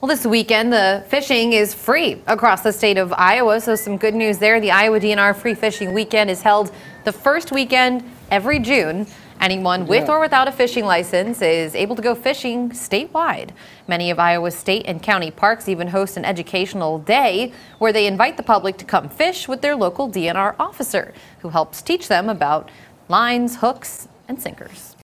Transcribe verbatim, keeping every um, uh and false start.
Well, this weekend, the fishing is free across the state of Iowa, so some good news there. The Iowa D N R Free Fishing Weekend is held the first weekend every June. Anyone with Yeah. or without a fishing license is able to go fishing statewide. Many of Iowa's state and county parks even host an educational day where they invite the public to come fish with their local D N R officer, who helps teach them about lines, hooks, and sinkers.